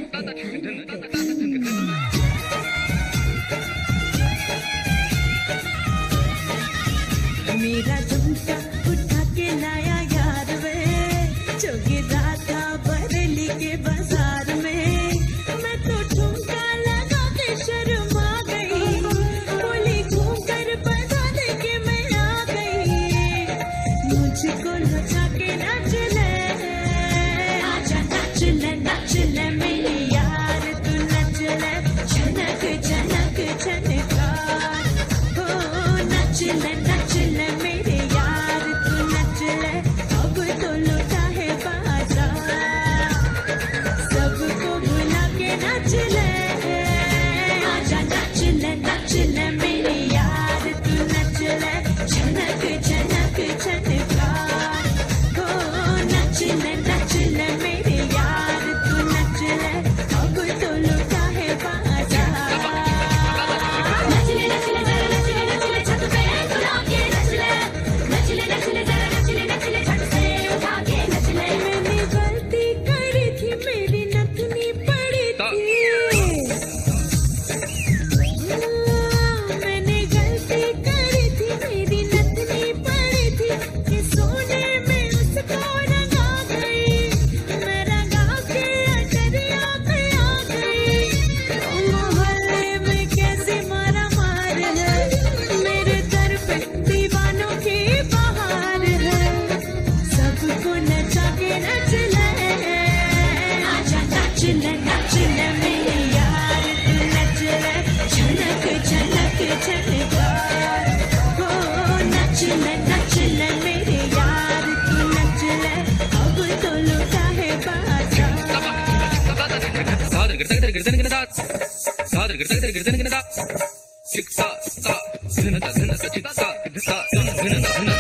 मेरा झुमका उठा के लाया यार वे, जो गिरा था बरेली के बाजार में। मैं तो ठुमका लगा के शर्मा गई, बोली घूम कर बता दे के मैं आ गई। मुझको लगा के नाच ले, आजा नाच ले मेरी यार, तू नाच ले, झनक झनक झनका। हो नाच ले मेरे यार, तू नच ले, अब तो लुटा है बाजार। सबको भुला के नच ले, आजा नाच ले मेरे यार, तू नच ले, झनक झनक झनका। हो नच ले मेरे यार, तू नच ले, अब तो लुटा है बाजार। नच ले जरा नच ले छत पे उठा के नच ले, नच ले जरा नच ले छत से उठा के नच ले। मैंने गलती करी थी, मेरी नथनी पड़ी थी। मैंने गलती करी थी, मेरी नथनी पड़ी थी, कि सोने में उसको रंगा गई। मैं रंगा के अटरिया पे आ गई। मोहल्ले में कैसे मारा मार है, मेरे दर पे दीवानों की बहार है। सबको नचा के नच ले, आजा नाच ले मेरे यार, तू नच ले, झनक झनक झनका। हो नच ले मेरे यार, तू नच ले, अब तो लुटा है बाजार। Sa